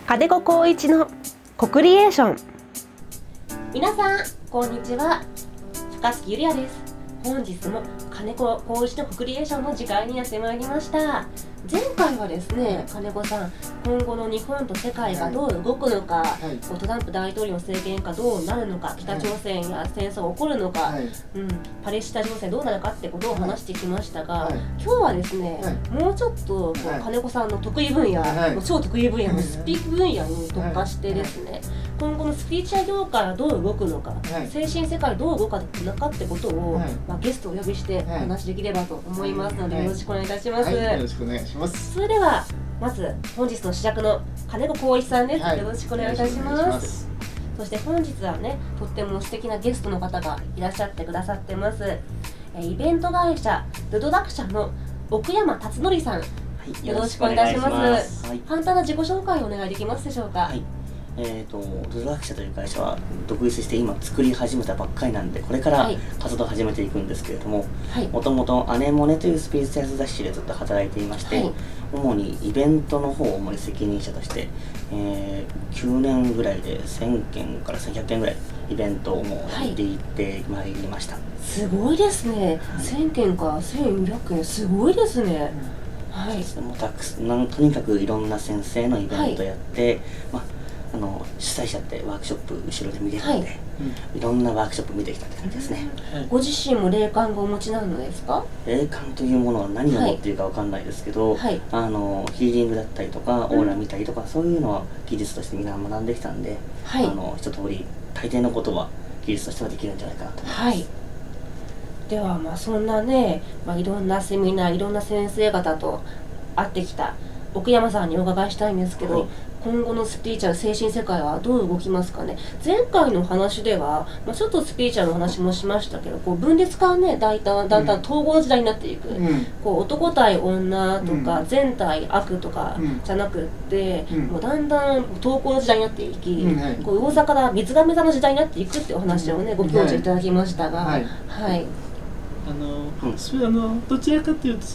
金子光一のコクリエーション。 皆さんこんにちは、高槻ゆりやです。本日も金子光一のコクリエーションの時間にやってまいりました。前回はですね、金子さん、今後の日本と世界がどう動くのか、トランプ大統領の政権がどうなるのか、北朝鮮や戦争が起こるのか、パレスチナ情勢どうなるかってことを話してきましたが、今日はですね、もうちょっと金子さんの得意分野、超得意分野のスピーク分野に特化してですね、今後のスピーチャー業界がどう動くのか、精神世界どう動くのかってことを、ゲストをお呼びしてお話しできればと思いますので、よろしくお願いいたします。 よろしくお願いします。 それではまず本日の主役の金子光一さんです。よろしくお願いいたします。そして本日はね、とっても素敵なゲストの方がいらっしゃってくださってます。イベント会社ルドラク社の奥山達則さん、よろしくお願いします。簡単な自己紹介をお願いできますでしょうか。 ルドラク社という会社は独立して今作り始めたばっかりなんで、これから活動を始めていくんですけれども、もともとアネモネというスピリチュアル雑誌でずっと働いていまして、主にイベントの方を主に責任者として、9年ぐらいで1000件から1100件ぐらいイベントをもうやっていってまいりました。 すごいですね。1000件から1200件、すごいですね。 もうとにかくいろんな先生のイベントやって、主催者ってワークショップ後ろで見れるので、いろんなワークショップ見てきたって感じですね。 ご自身も霊感がお持ちなのですか？ 霊感というものは何を持っているかわかんないですけど、ヒーリングだったりとかオーラ見たりとか、そういうのは技術としてみんな学んできたんで、一通り大抵のことは技術としてはできるんじゃないかなと思います。 ではそんなね、いろんなセミナー、いろんな先生方と会ってきた奥山さんにお伺いしたいんですけど、今後のスピリチュアル精神世界はどう動きますかね。前回の話では、ちょっとスピリチュアルの話もしましたけど、分裂化はね、だんだん統合の時代になっていく、男対女とか、善対悪とかじゃなくって、もうだんだん統合の時代になっていき、魚座から水亀座の時代になっていくっていうお話をね、ご教授いただきましたが、 どちらかというと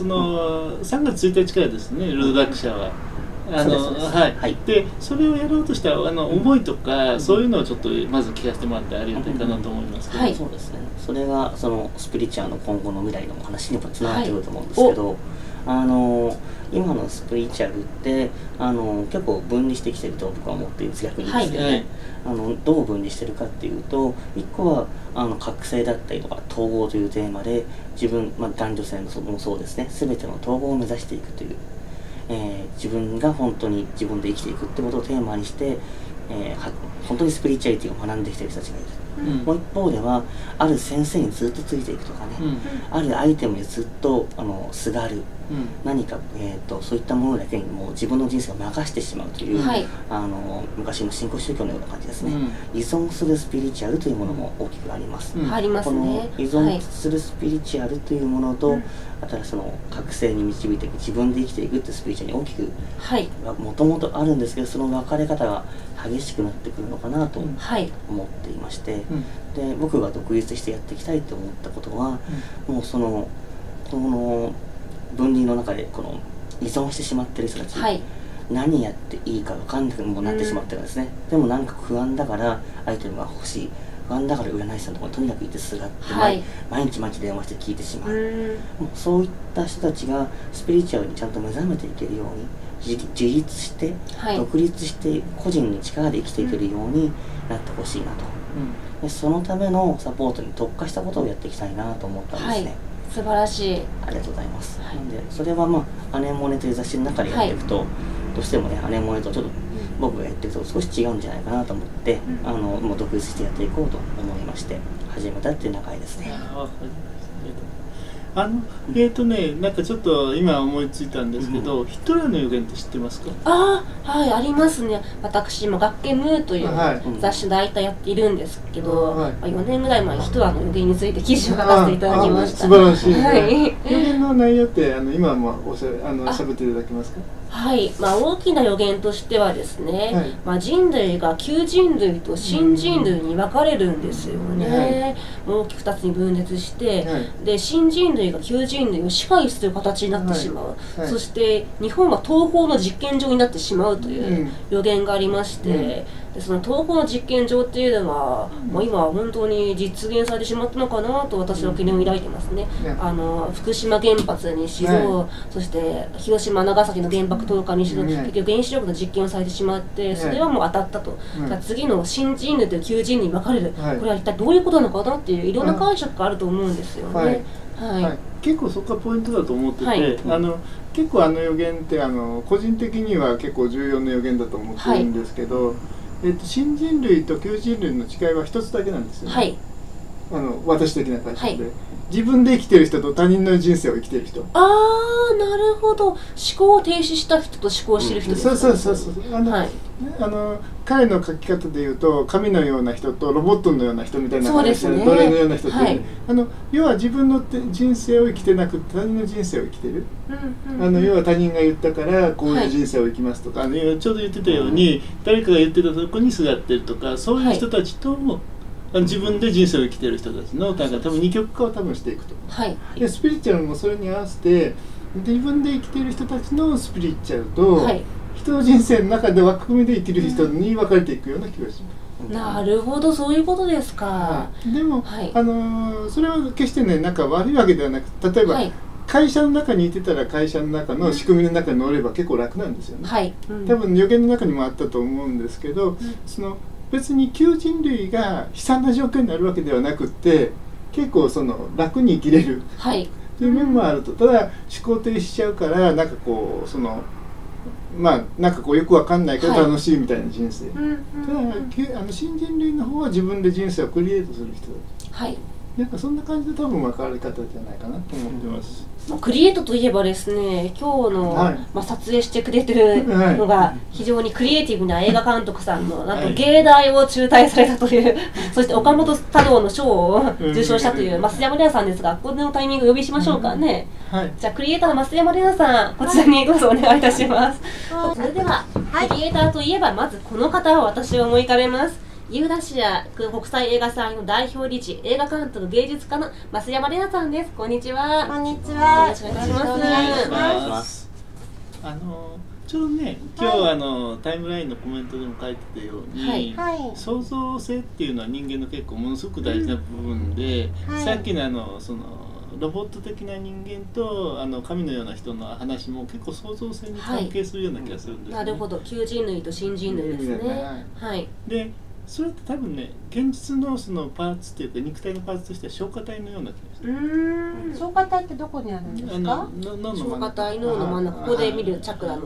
3月1日からですね、ルドラク社は。でそれをやろうとした思いとか、そういうのをちょっとまず聞かせてもらってありがたいかなと思いますけど。 そうですね。それがそのスピリチュアルの今後の未来の話にもつながってくると思うんですけど、今のスピリチュアルって結構分離してきてると僕は思っているんです。逆にですけどね、どう分離してるかっていうと、一個は覚醒だったりとか統合というテーマで、自分、男女性もそうですね、全ての統合を目指していくという、自分が本当に自分で生きていくってことをテーマにして、本当にスピリチュアリティを学んできている人たちがいる。もう一方では、ある先生にずっとついていくとかね、あるアイテムにずっとすがる、何か、そういったものだけにもう自分の人生を任してしまうという、昔の新興宗教のような感じですね。依存するスピリチュアルというものも大きくあります。この依存するスピリチュアルというものと、あとはその覚醒に導いていく、自分で生きていくっていうスピリチュアルに大きくもともとあるんですけど、その分かれ方が激しくなってくるのかなと思っていまして、で僕が独立してやっていきたいと思ったことは、もうこの分離の中で依存してしまっている人たち、何やっていいか分かんなくもなってしまってるんですね。でもなんか不安だからアイテムが欲しい、不安だから占い師さんのところにとにかく行ってすがって、毎日電話して聞いてしまう。そういった人たちがスピリチュアルにちゃんと目覚めていけるように、自立して、独立して個人の力で生きていけるようになってほしいなと、でそのためのサポートに特化したことをやっていきたいなと思ったんですね。 素晴らしい。 ありがとうございます。なんでそれはアネモネという雑誌の中でやっていくと、どうしてもね、アネモネとちょっと僕がやっていくと少し違うんじゃないかなと思って、もう独立してやっていこうと思いまして始めたっていう流れですね。 なんかちょっと今思いついたんですけど、ヒトラーの予言って知ってますか？ ありますね。私も学研ムーという雑誌で大体やっているんですけど、4年ぐらい前にヒトラーの予言について記事を書かせていただきました。 素晴らしい。予言の内容って今もしゃべっていただけますか？ はい、大きな予言としてはですね、人類が旧人類と新人類に分かれるんですよね。大きく2つに分裂して、で新人類が旧人類を支配する形になってしまう、そして日本は東方の実験場になってしまうという予言がありまして、でその東方の実験場っていうのは、今は本当に実現されてしまったのかなと私は懸念を抱いてますね。福島原発にしろ、そして広島長崎の原爆投下にしろ、結局原子力の実験をされてしまって、それはもう当たったと、次の新人類と旧人類に分かれる、これは一体どういうことなのかなっていういろんな解釈があると思うんですよね。 結構そこがポイントだと思ってて、結構予言って個人的には結構重要な予言だと思ってるんですけど、新人類と旧人類の違いは一つだけなんですよね。私的な解釈で、自分で生きてる人と他人の人生を生きてる人。 なるほど。思考を停止した人と思考してる人ですね。 そう彼の書き方でいうと、神のような人とロボットのような人みたいな感じで、奴隷のような人って、要は自分の人生を生きてなくて他人の人生を生きてる。要は他人が言ったからこういう人生を生きますとか、ちょうど言ってたように、誰かが言ってたとこにすがってるとか、そういう人たちと自分で人生を生きてる人たちの多分二極化を多分していくと。でスピリチュアルもそれに合わせて、自分で生きてる人たちのスピリチュアルと、人の人生の中で枠組みで生きる人に分かれていくような気がします。 なるほど、そういうことですか。 でも、それは決してね、なんか悪いわけではなく、例えば、会社の中にいてたら会社の中の仕組みの中に乗れば結構楽なんですよね。多分予言の中にもあったと思うんですけど、別に旧人類が悲惨な状況になるわけではなくって、結構楽に生きれるという面もあると。ただ思考停止しちゃうから、なんかこうなんかこうよくわかんないけど楽しいみたいな人生。ただ新人類の方は自分で人生をクリエイトする人たち。なんかそんな感じで多分分かり方じゃないかなと思ってます。 クリエイトといえばですね、今日の、撮影してくれてるのが非常にクリエイティブな映画監督さんの、なんと芸大を中退されたという、そして岡本太郎の賞を受賞したという増山玲奈さんですが、このタイミングお呼びしましょうかね。じゃあクリエイターの増山玲奈さん、こちらにどうぞお願いいたします。それでは、クリエイターといえばまずこの方を私は思い浮かべます。ユーラシア国際映画祭の代表理事、映画監督芸術家の増山玲奈さんです。こんにちは。 こんにちは。 よろしくお願いします。 ちょうどね、今日タイムラインのコメントでも書いてたように、創造性っていうのは人間の結構ものすごく大事な部分で、さっきのロボット的な人間と神のような人の話も結構創造性に関係するような気がするんですね。 なるほど、旧人類と新人類ですね。 でそれって多分ね、現実のパーツっていうか肉体のパーツとしては消化体のような気がする。 消化体ってどこにあるんですか？ 消化体、脳の真ん中、ここで見るチャクラの。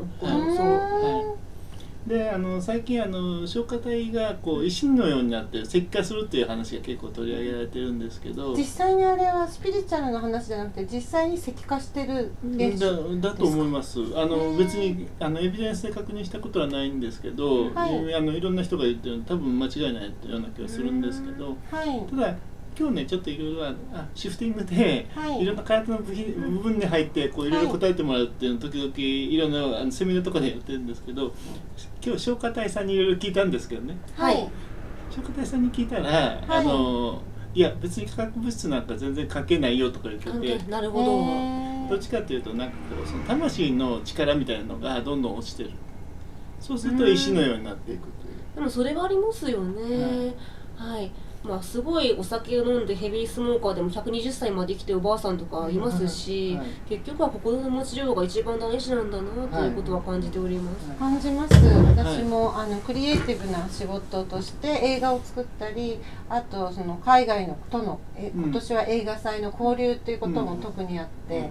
で最近消化体がこう石のようになって石化するっていう話が結構取り上げられてるんですけど、 実際にあれはスピリチュアルな話じゃなくて実際に石化してる現象だと思います。別にエビデンスで確認したことはないんですけど、いろんな人が言ってるの多分間違いないような気がするんですけど、ただ今日ねちょっといろいろシフティングで、いろんな体の部分に入ってこういろいろ答えてもらうっていうのを時々いろんなセミナーとかでやってるんですけど、今日消化体さんにいろいろ聞いたんですけどね、消化体さんに聞いたら、いや別に化学物質なんか全然関係ないよとか言ってて、 なるほど。 どっちかっていうとなんかこう魂の力みたいなのがどんどん落ちてる。そうすると石のようになっていくという。 でもそれはありますよね。すごいお酒を飲んでヘビースモーカーでも120歳まで生きておばあさんとかいますし、結局は心の持ちようが一番大事なんだなということは感じております。 感じます。私もクリエイティブな仕事として映画を作ったり、あと海外のとの今年は映画祭の交流ということも特にあって、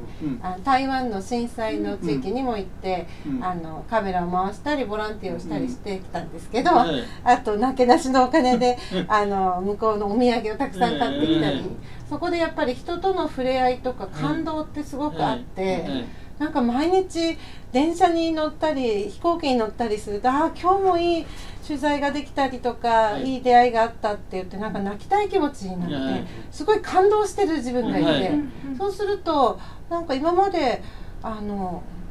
台湾の震災の地域にも行って、カメラを回したりボランティアをしたりしてきたんですけど、あとなけなしのお金で向こうのお土産をたくさん買ってきたり、そこでやっぱり人との触れ合いとか感動ってすごくあって、なんか毎日電車に乗ったり飛行機に乗ったりすると、今日もいい取材ができたりとか、いい出会いがあったって言ってなんか泣きたい気持ちになって、すごい感動してる自分がいて、そうするとなんか今まで考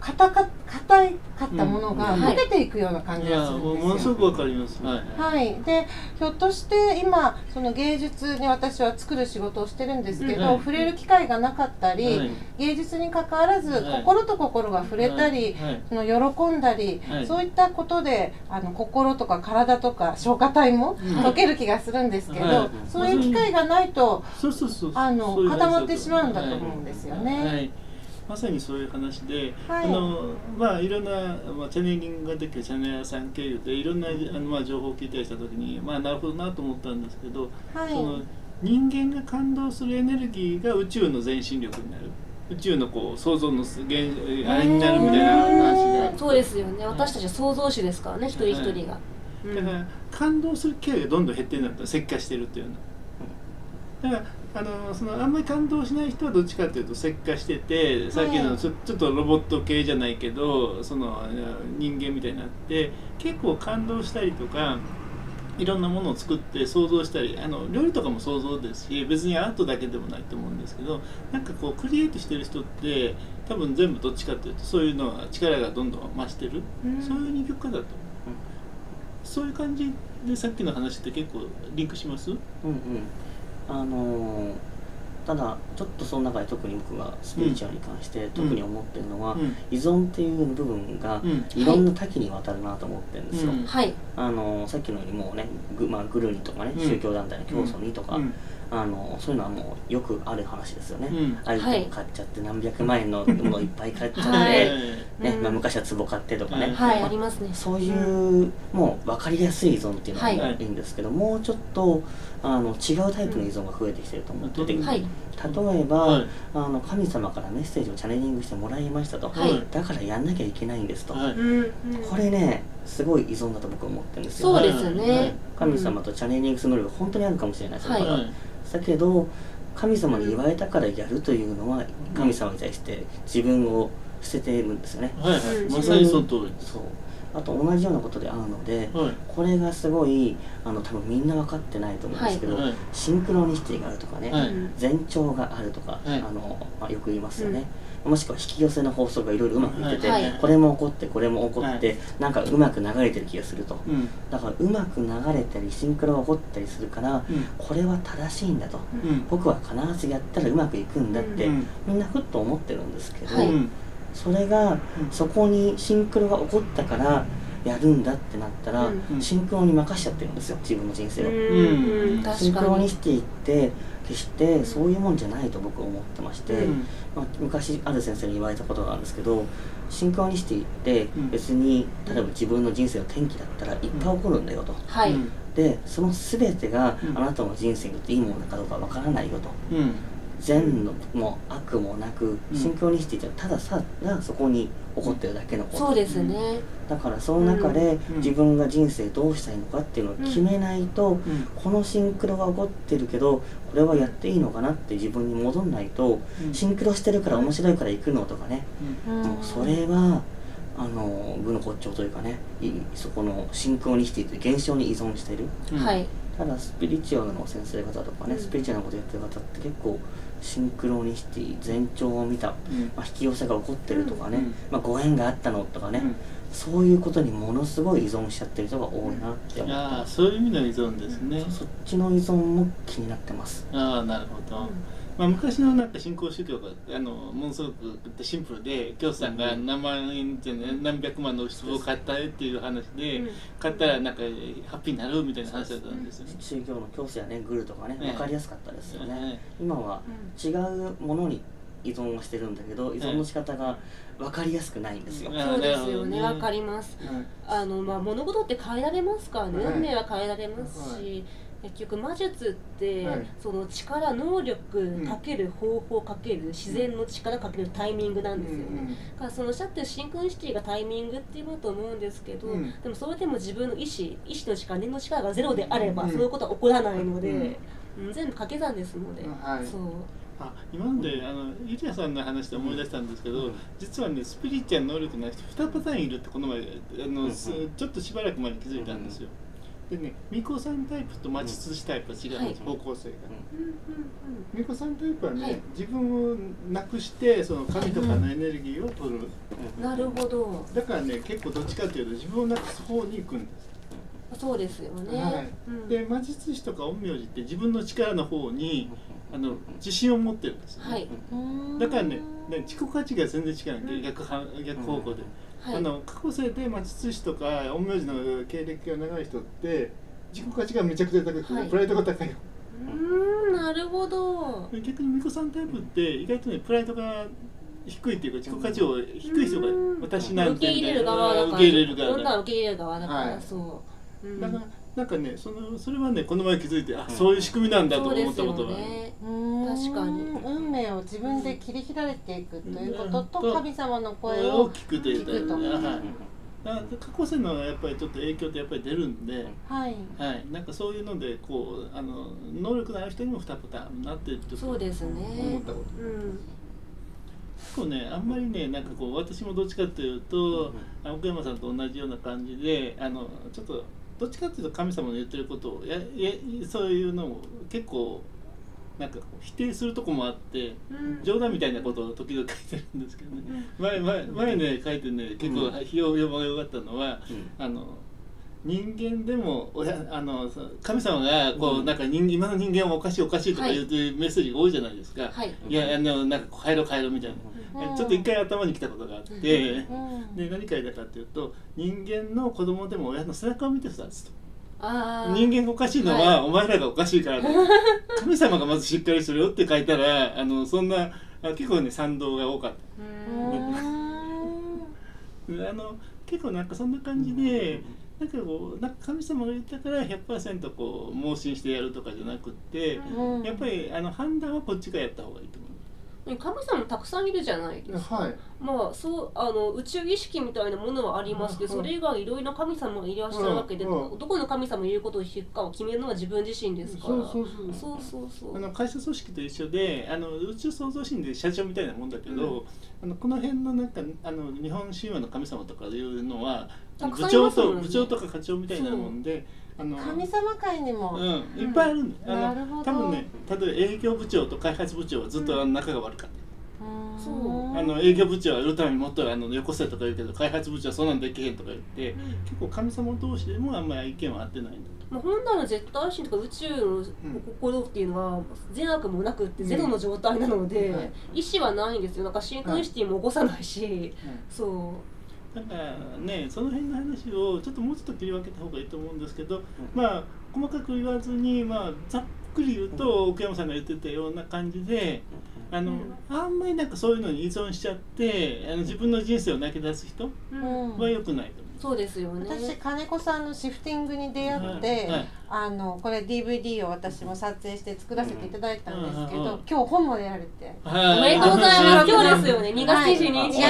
硬かったものが溶けていくような感じがするんですよ。 ものすごくわかります。 はい。で、ひょっとして今その芸術に私は作る仕事をしてるんですけど、触れる機会がなかったり、芸術に関わらず心と心が触れたり、その喜んだり、そういったことで心とか体とか消化体も溶ける気がするんですけど、そういう機会がないと固まってしまうんだと思うんですよね。 まさにそういう話で、いろんな、チャネリングができるチャネラーさん経由でいろんな情報を聞いたりした時に、なるほどなと思ったんですけど、その人間が感動するエネルギーが宇宙の前進力になる。宇宙の創造のあれになるみたいな話が。 そうですよね。私たちは創造主ですからね、一人一人が。 だから感動する機会がどんどん減ってるんだったら石化してるっていうの。だからあんまり感動しない人はどっちかというと石化してて、さっきのちょっとロボット系じゃないけど人間みたいになって、結構感動したりとかいろんなものを作って想像したり、料理とかも想像ですし、別にアートだけでもないと思うんですけど、なんかクリエイトしてる人って多分全部どっちかというとそういうのは力がどんどん増してる、そういう二極化だと思う。そういう感じでさっきの話って結構リンクします？ ただちょっとその中で特に僕がスピリチュアルに関して特に思ってるのは、依存っていう部分がいろんな多岐にわたるなと思ってるんですよ。さっきのようにもうねグルにとかね、宗教団体の教祖にとか、そういうのはもうよくある話ですよね。アイテム買っちゃって何百万円のものいっぱい買っちゃって昔は壺買ってとかね、 ありますね。 そういうもう分かりやすい依存っていうのはいいんですけど、もうちょっと違うタイプの依存が増えてきてると思ってて、例えば神様からメッセージをチャネリングしてもらいましたと、だからやんなきゃいけないんですと、これねすごい依存だと僕は思ってるんですよ。 そうですね。 神様とチャネリングする能力が本当にあるかもしれないですよ。だけど神様に言われたからやるというのは、神様に対して自分を捨てているんですよね。 まさにその通り。 そう。あと同じようなことであるので、これがすごい多分みんな分かってないと思うんですけど、シンクロニシティがあるとかね、前兆があるとか、よく言いますよね。もしくは引き寄せの法則がいろいろうまくいってて、これも起こってこれも起こって、なんかうまく流れてる気がすると、だからうまく流れたりシンクロが起こったりするから、これは正しいんだと、僕は必ずやったらうまくいくんだってみんなふっと思ってるんですけど、それがそこにシンクロが起こったからやるんだってなったら、シンクロに任しちゃってるんですよ、自分の人生を。シンクロニシティって決してそういうもんじゃないと僕は思ってまして、昔ある先生に言われたことがあるんですけど、シンクロニシティって別に例えば自分の人生の転機だったらいっぱい起こるんだよと、でその全てがあなたの人生にとっていいものかどうかわからないよと、善も悪もなく、シンクロニシティってたださがそこに起こってるだけのこと。 そうですね。 だからその中で自分が人生どうしたいのかっていうのを決めないと、このシンクロが起こってるけどこれはやっていいのかなって自分に戻んないと、シンクロしてるから面白いから行くのとかね、もうそれは愚の骨頂というかね、そこのシンクロニシティという現象に依存している。ただスピリチュアルの先生方とかね、スピリチュアルなことやってる方って結構シンクロニシティ、前兆を見た、引き寄せが起こってるとかね、ご縁があったのとかね、そういうことにものすごい依存しちゃってる人が多いなって思ってます。 そういう意味の依存ですね。 そっちの依存も気になってます。 なるほど。昔のなんか新興宗教がものすごくシンプルで、教師さんが何万円って何百万の壺を買ったっていう話で、買ったらなんかハッピーになるみたいな話だったんですよね。 宗教の教師やね、グルとかね、分かりやすかったですよね。今は違うものに依存はしてるんだけど、依存の仕方が分かりやすくないんですよ。 そうですよね、分かります。物事って変えられますからね、運命は変えられますし、結局魔術って、その力、能力かける方法かける自然の力かけるタイミングなんですよね。だからそのおっしゃってるシンクロニシティがタイミングっていうことだと思うんですけど、でもそれでも自分の意志の力、念の力がゼロであれば、そういうことは起こらないので、全部掛け算ですので。そう今までゆりやさんの話で思い出したんですけど、実はねスピリチュアル能力の人2パターンいるってこの前ちょっとしばらく前に気づいたんですよ。 でね、巫女さんタイプと魔術師タイプは違うんです、方向性が。巫女さんタイプはね、自分をなくしてその神とかのエネルギーを取る。 なるほど。 だからね、結構どっちかというと自分をなくす方に行くんです。 そうですよね。 はい。で、魔術師とか陰陽師って自分の力の方に自信を持ってるんですよね。はい。だからね、自己価値が全然違う、逆方向で。過去世で魔術師とか陰陽師の経歴が長い人って自己価値がめちゃくちゃ高くて、プライドが高いよ。 なるほど。 逆に巫女さんタイプって意外とね、プライドが低いっていうか、自己価値を低い人が私なんて受け入れる側だから、受け入れる側だからそう。 だからなんかね、それはね、この前気づいて、あ、そういう仕組みなんだと思ったことが。 確かに運命を自分で切り開いていくということと、神様の声を聞くと。 過去世のやっぱりちょっと影響ってやっぱり出るんで、 はい、 なんかそういうのでこう能力のある人にも2パターンなってるってそうですね。 思ったこと。結構ね、あんまりね、なんかこう私もどっちかというと奥山さんと同じような感じでちょっとどっちかというと神様の言ってることをそういうのを結構なんか否定するとこもあって、冗談みたいなことを時々書いてるんですけどね、前ね書いてね、結構評判が良かったのは、人間でも神様がこうなんか今の人間はおかしいおかしいとか言うメッセージが多いじゃないですか。いやなんか変えろみたいな、ちょっと一回頭に来たことがあって、で何書いたかっていうと、人間の子供でも親の背中を見て育つと。人間がおかしいのはお前らがおかしいからだ、神様がまずしっかりするよって書いたらそんな結構ね賛同が多かった。結構なんかそんな感じで、なんか神様が言ったから 100% こう盲信してやるとかじゃなくって、やっぱり判断はこっちがやった方がいいと思う。 神様たくさんいるじゃないですか。まあそう宇宙意識みたいなものはありますけど、それ以外いろいろな神様がいらっしゃるわけで、どこの神様言うことを聞くかを決めるのは自分自身ですから。そう会社組織と一緒で宇宙創造神で社長みたいなもんだけど、この辺のなんか日本神話の神様とかいうのは部長とか課長みたいなもんで。 神様界にもいっぱいあるんで、多分ね、例えば営業部長と開発部長はずっと仲が悪かった。営業部長は売るためにもっとよこせとか言うけど、開発部長はそんなんできへんとか言って、結構神様同士でもあんまり意見は合ってないんだ。 本来の絶対神とか宇宙の心っていうのは善悪もなくってゼロの状態なので、意思はないんですよ。なんかシンクロニシティも起こさないし、そう。 だからね、その辺の話をちょっともうちょっと切り分けた方がいいと思うんですけど、まあ細かく言わずに、ざっくり言うと奥山さんが言ってたような感じで、あんまりなんかそういうのに依存しちゃって自分の人生を投げ出す人は良くないと思う。 そうですよね。 私金子さんのシフティングに出会って、これ DVD を私も撮影して作らせていただいたんですけど、今日本もやられておめでとうございます。今日ですよね、2月22日。 はい、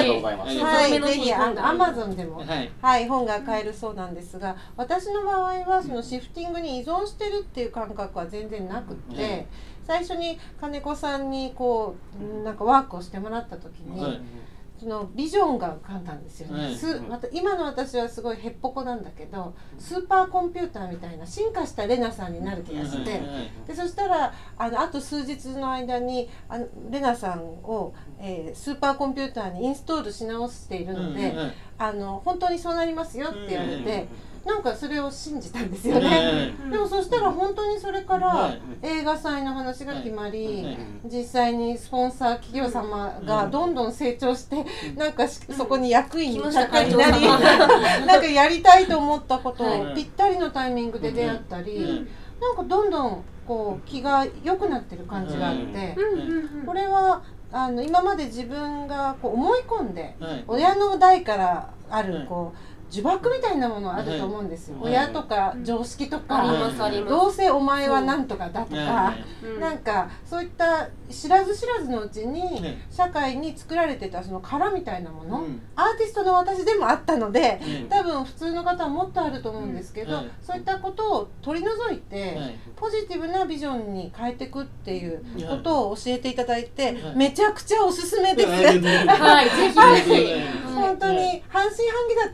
ぜひAmazon でも本が買えるそうなんですが、私の場合はそのシフティングに依存してるっていう感覚は全然なくて、最初に金子さんにこうなんかワークをしてもらった時に、そのビジョンが浮かんだんですよね。今の私はすごいへっぽこなんだけど、スーパーコンピューターみたいな進化したレナさんになる気がして、でそしたらあと数日の間にレナさんを、スーパーコンピューターにインストールし直しているので、本当にそうなりますよって言われて、なんかそれを信じたんですよね。でもそしたら本当にそれから映画祭の話が決まり、実際にスポンサー企業様がどんどん成長して、なんかそこに役員になり、なんかやりたいと思ったことをぴったりのタイミングで出会ったり、なんかどんどんこう気が良くなってる感じがあって、これは今まで自分がこう思い込んで、親の代からあるこう呪縛みたいなものあると思うんですよ。親とか常識とか、どうせお前はなんとかだとか、なんかそういった知らず知らずのうちに社会に作られてたその殻みたいなもの、アーティストの私でもあったので、多分普通の方はもっとあると思うんですけど、そういったことを取り除いてポジティブなビジョンに変えていくっていうことを教えていただいて、めちゃくちゃおすすめです。はい、ぜひぜひ。本当に半信半疑だったんですけ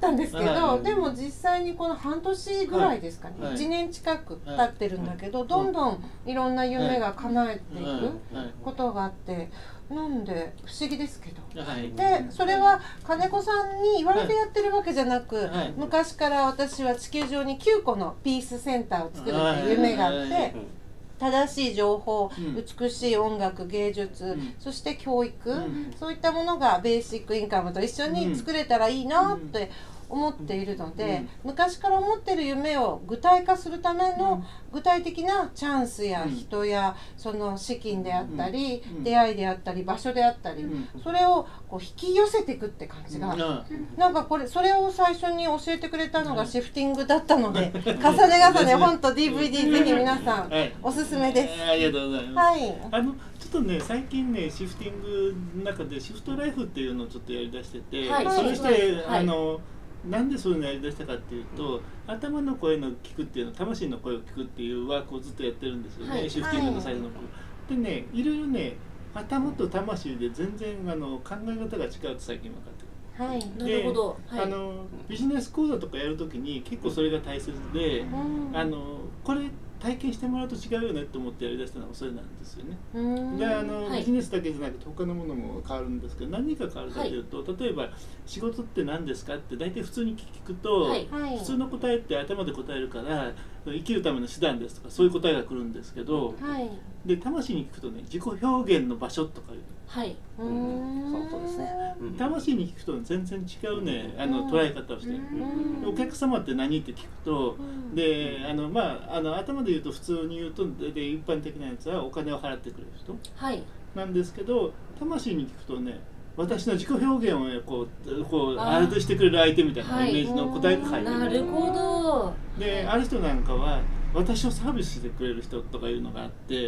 ど、でも実際にこの半年ぐらいですかね、1年近く経ってるんだけど、どんどんいろんな夢が叶えていくことがあって、なんで不思議ですけど、でそれは金子さんに言われてやってるわけじじゃなく、昔から私は地球上に9個のピースセンターを作るっていう夢があって、正しい情報、美しい音楽、芸術、そして教育、そういったものがベーシックインカムと一緒に作れたらいいなって思っているので、昔から思ってる夢を具体化するための具体的なチャンスや人やその資金であったり、出会いであったり場所であったり、それをこう引き寄せていくって感じが、なんかそれを最初に教えてくれたのがシフティングだったので、重ね重ね本と DVD ぜひ皆さんおすすめです。 ありがとうございます。ちょっとね、最近ね、シフティングの中でシフトライフっていうのをちょっとやりだしてて、それしてなんでそういうのやりだしたかっていうと、頭の声の聞くっていうの、魂の声を聞くっていうワークをずっとやってるんですよね、シフティングのサイドの子。でね、いろいろね、頭と魂で全然考え方が違うって最近分かってる。 なるほど。 ビジネス講座とかやるときに結構それが大切で、これ体験してもらうと違うよねって思ってやりだしたのはそれなんですよね。でビジネスだけじゃなくて他のものも変わるんですけど、何が変わるかというと、例えば仕事って何ですかって大体普通に聞くと、普通の答えって頭で答えるから生きるための手段ですとかそういう答えが来るんですけど、で魂に聞くとね、自己表現の場所とかいう、 そうですね、 魂に聞くと全然違うね捉え方をしてる。お客様って何って聞くと、で頭で言うと普通に言うとで一般的なやつはお金を払ってくれる人なんですけど、魂に聞くとね、私の自己表現をこうアルトしてくれる相手みたいなイメージの答えが入ってる。 なるほど。 である人なんかは私をサービスしてくれる人とかいうのがあって、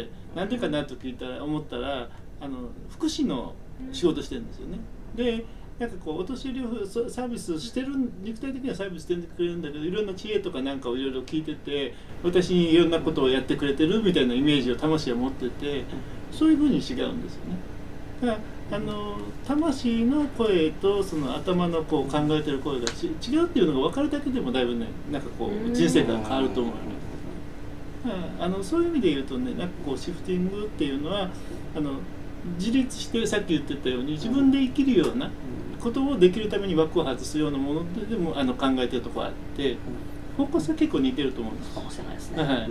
なんでかなと思ったら福祉の仕事してるんですよね。でなんかこうお年寄りをサービスしてる、肉体的なサービスしてくれるんだけど、いろんな知恵とかなんかをいろいろ聞いてて、私にいろんなことをやってくれてるみたいなイメージを魂は持ってて、そういうふうに違うんですよね。だから魂の声とその頭のこう考えてる声が違うっていうのが分かるだけでもだいぶね、なんかこう人生が変わると思う。そういう意味で言うとね、なんかこうシフティングっていうのは自立して、さっき言ってたように自分で生きるようなことをできるために枠を外すようなものでも考えてるところがあって、方向性は結構似てると思うんです。 かもしれないですね。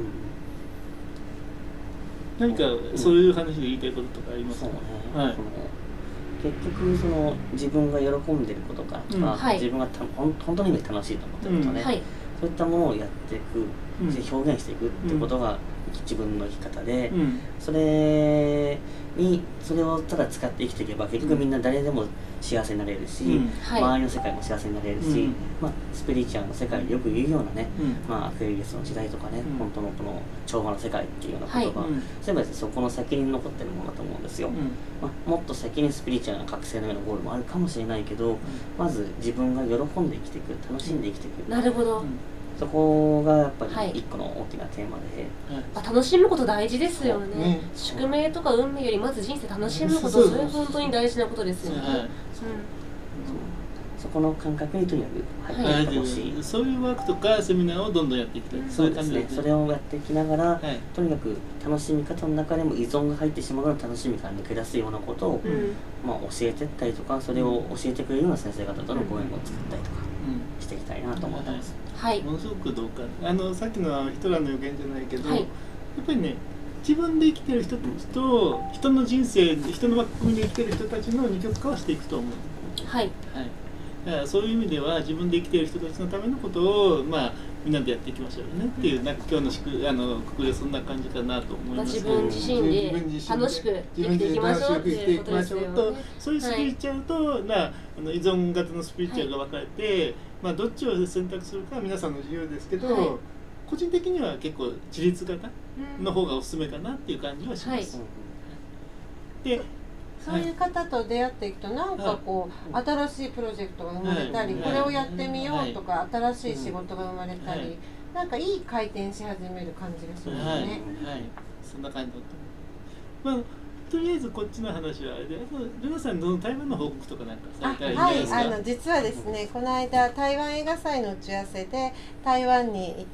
何かそういう話で言いたいこととかありますか？ 結局その自分が喜んでることかとか、自分が本当に楽しいと思ってることね、そういったものをやっていく、表現していくってことが自分の生き方で、それをただ使って生きていけば結局みんな誰でも幸せになれるし、周りの世界も幸せになれるし、スピリチュアルの世界でよく言うようなね、アクエリアスの時代とかね、本当のこの調和の世界っていうような言葉、そういえばそこの先に残ってるものだと思うんですよ。もっと先にスピリチュアルな覚醒のようなゴールもあるかもしれないけど、まず自分が喜んで生きていく、楽しんで生きていく。 なるほど。 そこがやっぱり一個の大きなテーマで、 楽しむこと大事ですよね。宿命とか運命よりまず人生楽しむこと、それ本当に大事なことですよね。 そこの感覚にとにかく入っていってほしい。 そういうワークとかセミナーをどんどんやっていきたい。 そうですね。それをやっていきながら、とにかく楽しみ方の中でも依存が入ってしまうような楽しみから抜け出すようなことを教えていったりとか、それを教えてくれるような先生方とのご縁を作ったりとかしていきたいなと思ってます。 ものすごく同感。さっきのヒトラーの予言じゃないけど、やっぱりね、自分で生きてる人たちと人の人生、人の枠組みで生きてる人たちの二極化はしていくと思う。だからそういう意味では自分で生きている人たちのためのことをみんなでやっていきましょうねっていう、なんか今日のくくりはそんな感じかなと思います。 自分自身で楽しく生きていきましょうっていうことですよね。 そういうスピリチュアルと依存型のスピリチュアルが分かれて、どっちを選択するかは皆さんの自由ですけど、個人的には結構自立型の方がおすすめかなっていう感じはします。でそういう方と出会っていくと、なんかこう新しいプロジェクトが生まれたり、これをやってみようとか新しい仕事が生まれたり、なんかいい回転し始める感じがしますね。 そんな感じだと思う。 とりあえずこっちの話はあれで、ルナさんの台湾の報告とかなんかされたらいいんじゃはないですか。 い、実はですね、この間台湾映画祭の打ち合わせで台湾に行って、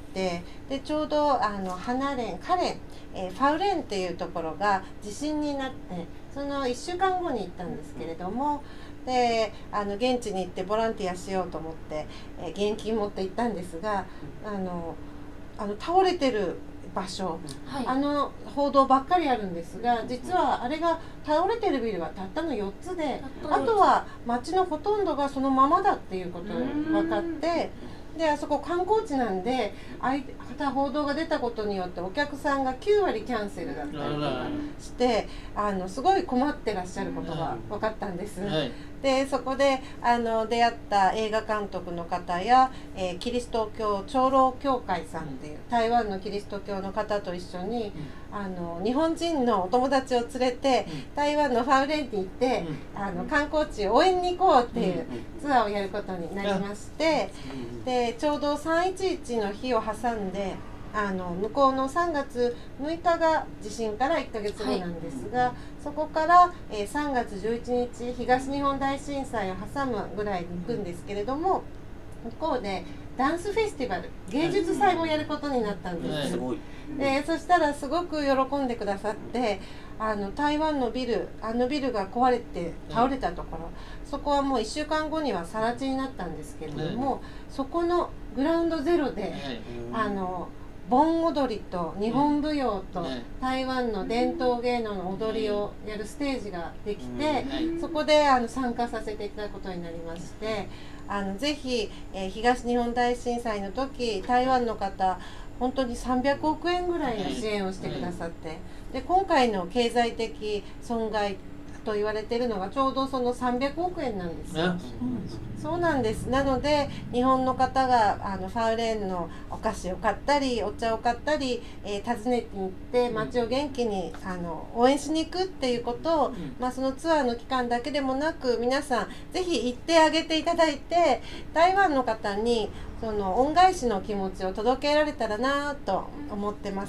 でちょうど花蓮、花蓮、ファウレンっていうところが地震になって、その1週間後に行ったんですけれども、で現地に行ってボランティアしようと思って、現金持って行ったんですが、倒れてる場所、報道ばっかりあるんですが、実はあれが倒れてるビルはたったの4つで、あとは街のほとんどがそのままだっていうことが分かって、であそこ観光地なんで、報道が出たことによってお客さんが9割キャンセルだったりとかして、すごい困ってらっしゃることが分かったんです。でそこで出会った映画監督の方や、キリスト教長老教会さんっていう台湾のキリスト教の方と一緒に、日本人のお友達を連れて台湾のファウレンに行って、観光地を応援に行こうっていうツアーをやることになりまして、でちょうど311の日を挟んで、向こうの3月6日が地震から1ヶ月後なんですが、そこから、3月11日東日本大震災を挟むぐらいに行くんですけれども、向こうでダンスフェスティバル、芸術祭もやることになったんです。でそしたらすごく喜んでくださって、台湾のビル、ビルが壊れて倒れたところ、そこはもう1週間後には更地になったんですけれども、そこのグラウンドゼロで、盆踊りと日本舞踊と台湾の伝統芸能の踊りをやるステージができて、そこで参加させていただくことになりまして、ぜひ、東日本大震災の時台湾の方本当に300億円ぐらいの支援をしてくださって、で今回の経済的損害と言われているのがちょうどその300億円なんですよ。そうなんです。なので日本の方がファウレンのお菓子を買ったりお茶を買ったり、訪ねてに行って街を元気に応援しに行くっていうことを、そのツアーの期間だけでもなく皆さんぜひ行ってあげていただいて、台湾の方にその恩返しの気持ちを届けられたらなと思ってます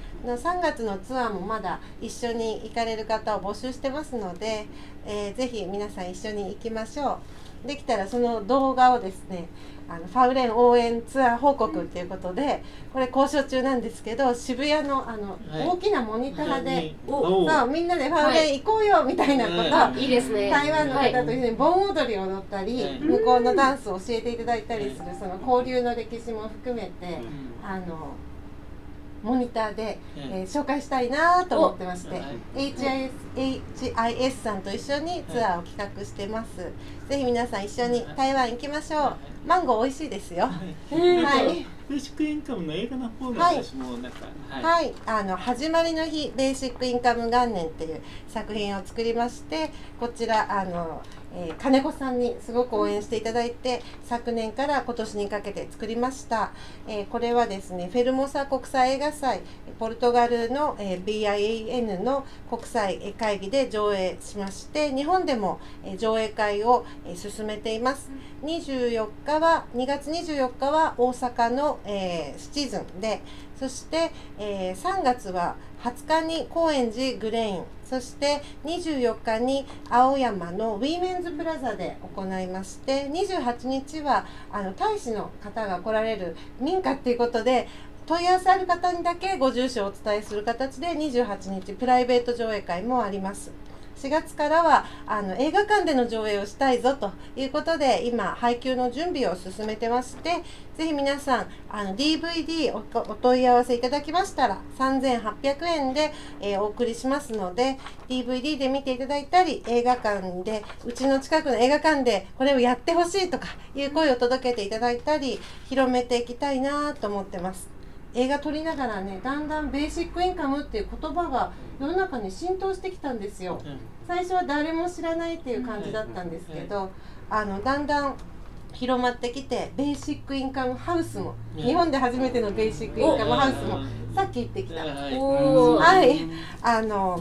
。3月のツアーもまだ一緒に行かれる方を募集してますので、ぜひ皆さん一緒に行きましょう。できたらその動画をですね、ファウレン応援ツアー報告っていうことで、これ交渉中なんですけど、渋谷の大きなモニターで、そうみんなでファウレン行こうよみたいなこと、 いいですね。 台湾の方と一緒に盆踊りを踊ったり、向こうのダンスを教えていただいたりする、その交流の歴史も含めてモニターで、紹介したいなと思ってまして、HIS さんと一緒にツアーを企画してます。ぜひ皆さん一緒に台湾行きましょう。マンゴー美味しいですよ。はい。 ベーシックインカムの映画の方の私もなんか、 はい、始まりの日ベーシックインカム元年っていう作品を作りまして、こちら金子さんにすごく応援していただいて、昨年から今年にかけて作りました。これはですね、フェルモサ国際映画祭、ポルトガルの、BIAN の国際会議で上映しまして、日本でも、上映会を、進めています。2月24日は大阪の、シチズンで、そして、3月は20日に高円寺グレイン、そして24日に青山のウィーメンズプラザで行いまして、28日は大使の方が来られる民家っていうことで、問い合わせある方にだけご住所をお伝えする形で28日プライベート上映会もあります。4月からは映画館での上映をしたいぞということで、今配給の準備を進めてまして、ぜひ皆さんDVD お問い合わせいただきましたら3800円で、お送りしますので、 DVD で見ていただいたり、映画館でうちの近くの映画館でこれをやってほしいとかいう声を届けていただいたり、広めていきたいなと思ってます。映画撮りながらね、だんだんベーシックインカムっていう言葉が世の中に浸透してきたんですよ。最初は誰も知らないっていう感じだったんですけど、だんだん広まってきて、ベーシックインカムハウスも、日本で初めてのベーシックインカムハウスもさっき言ってきた。はい、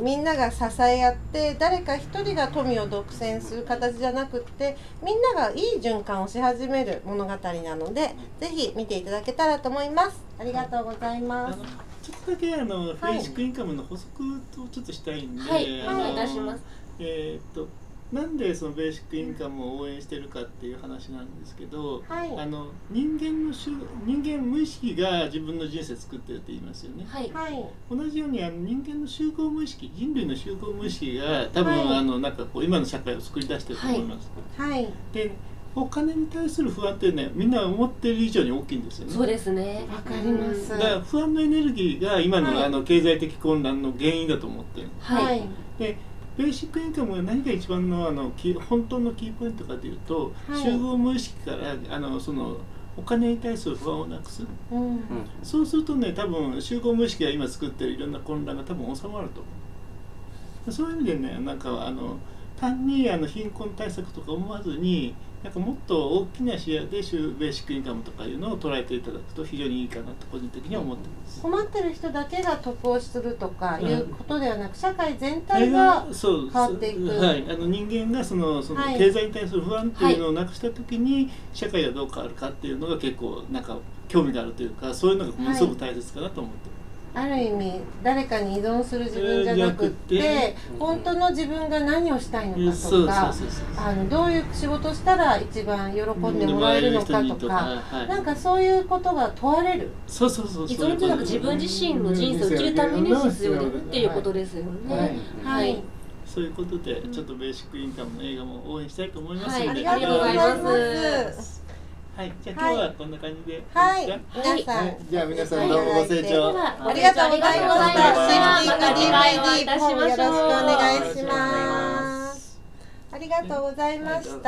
みんなが支え合って、誰か一人が富を独占する形じゃなくって、みんながいい循環をし始める物語なので、ぜひ見ていただけたらと思います。ありがとうございます。 ちょっとだけベーシックインカムの補足をちょっとしたいんで、 はい、お願いいたします。 なんでそのベーシックインカムを応援してるかっていう話なんですけど、 はい、 人間無意識が自分の人生作ってるって言いますよね。 はい、 同じように人間の集合無意識、人類の集合無意識が多分、 はい、 なんかこう今の社会を作り出してると思います。 はい、 でお金に対する不安ってね、みんな思ってる以上に大きいんですよね。 そうですね。 わかります。 だから不安のエネルギーが今の、経済的混乱の原因だと思ってる。 はい。 でベーシックインカムが何が一番の本当のキーポイントかというと、集合無意識からそのお金に対する不安をなくす、そうするとね、多分集合無意識が今作ってるいろんな混乱が多分収まると思う。そういう意味でね、なんか単に貧困対策とか思わずに、なんかもっと大きな視野でベーシックインカムとかいうのを捉えていただくと非常にいいかなと個人的には思ってます。 困ってる人だけが得をするとかいうことではなく、社会全体が変わっていく。 はい、人間がその経済に対する不安っていうのをなくした時に、社会がどう変わるかっていうのが結構なんか興味があるというか、そういうのがものすごく大切かなと思ってます。 ある意味誰かに依存する自分じゃなくって、本当の自分が何をしたいのかとか、どういう仕事したら一番喜んでもらえるのかとか、なんかそういうことが問われる。 依存じゃなく自分自身の人生を生きるために必要でっていうことですよね。はい。 そういうことでちょっとベーシックインカムの映画も応援したいと思いますので、 ありがとうございます。 はい、じゃあ今日はこんな感じで。 はい、皆さん、 じゃあ皆さんどうもご清聴ありがとうございました。シフティング DVD 本よろしくお願いします。ありがとうございました。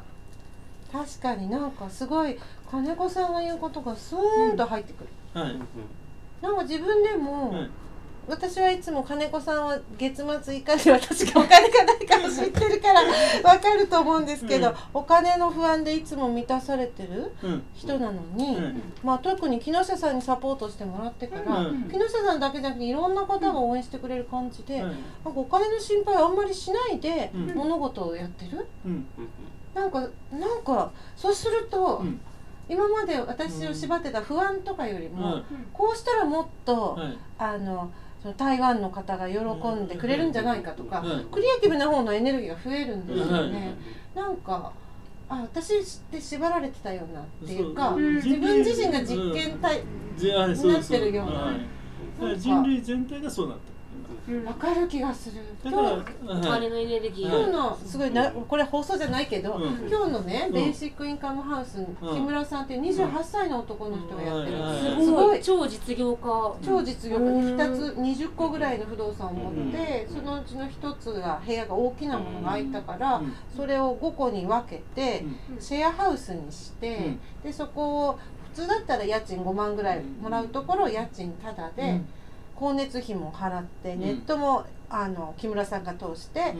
確かになんかすごい金子さんが言うことがスーンと入ってくる。はい。なんか自分でも。私はいつも金子さんは月末いかに私がお金がないかを知ってるから分かると思うんですけど、お金の不安でいつも満たされてる人なのに、まあ特に木下さんにサポートしてもらってから、木下さんだけじゃなくていろんな方が応援してくれる感じで、なんかお金の心配あんまりしないで物事をやってる。なんかそうすると、今まで私を縛ってた不安とかよりも、こうしたらもっとその台湾の方が喜んでくれるんじゃないかとか、クリエイティブな方のエネルギーが増えるんですよね。なんか私って縛られてたようなっていうか、自分自身が実験体になってるような。 人類全体がそうなった。 わかる気がする。 お金のエネルギー。 今日のすごいこれ放送じゃないけど、今日のねベーシックインカムハウス木村さんっていう28歳の男の人がやってる。 すごい超実業家。 超実業家に2つ20個ぐらいの不動産を持って、そのうちの1つが部屋が大きなものが空いたから、それを5個に分けてシェアハウスにして、でそこを普通だったら家賃5万ぐらいもらうところ家賃タダで。光熱費も払ってネットも木村さんが通して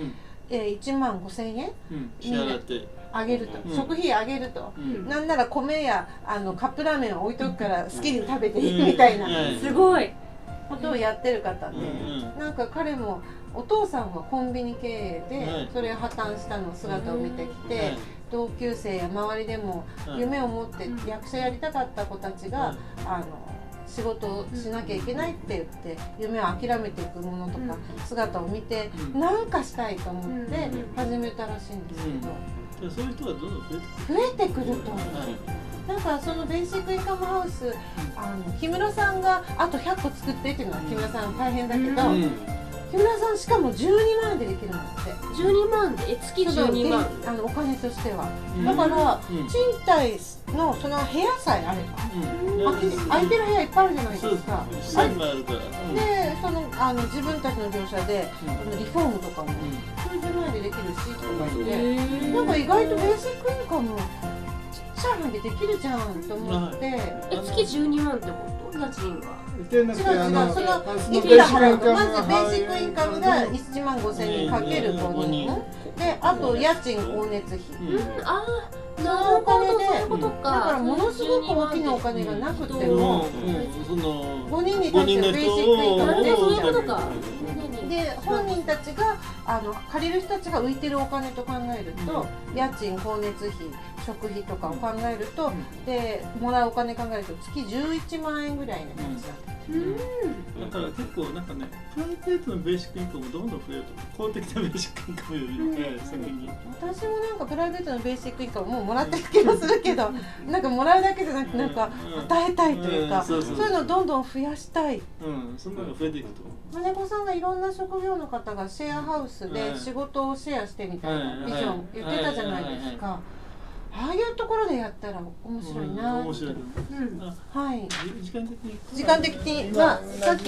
1万5,000円あげると、食費あげると、なんなら米やカップラーメンを置いとくから好きに食べていいみたいなすごいことをやってる方で、なんか彼もお父さんはコンビニ経営でそれを破綻したの姿を見てきて、同級生や周りでも夢を持って役者やりたかった子たちが仕事をしなきゃいけないって言って夢を諦めていくものとか姿を見て、なんかしたいと思って始めたらしいんですけど、 そういう人がどんどん増えてくると、なんかそのベーシックインカムハウス木村さんがあと100個作ってっていうのは木村さん大変だけど、木村さんしかも12万でできるんだって。 12万で月12万お金としては。だから賃貸のその部屋さえあれば、空いてる部屋いっぱいあるじゃないですか。で自分たちの業者でリフォームとかも数十万円でできるしとか言って、なんか意外とベーシックインカムちっちゃい範囲でできるじゃんと思って。 月12万ってこと？家賃が。 違う、そのいくら払うか、まずベーシックインカムが1万5,000円かける5人で、あと家賃光熱費、そのお金で、だからものすごく大きなお金がなくても5人に対してベーシックインカムでそういうことか。で本人たちが借りる人たちが浮いてるお金と考えると、家賃光熱費食費とかを考えると、でもらうお金考えると月11万円ぐらいになっちゃう。 だから結構なんかね、プライベートのベーシックインカムもどんどん増えると公的なベーシックインカムより先に。 私もなんかプライベートのベーシックインカムももらってる気がするけど、なんかもらうだけじゃなくてなんか与えたいというか、そういうのをどんどん増やしたい。 そんなのが増えていくと思う。 金子さんがいろんな職業の方がシェアハウスで仕事をシェアしてみたいなビジョン言ってたじゃないですか。ああいうところでやったら面白いな。 面白い。 はい。 時間的に。 時間的に、まあさっき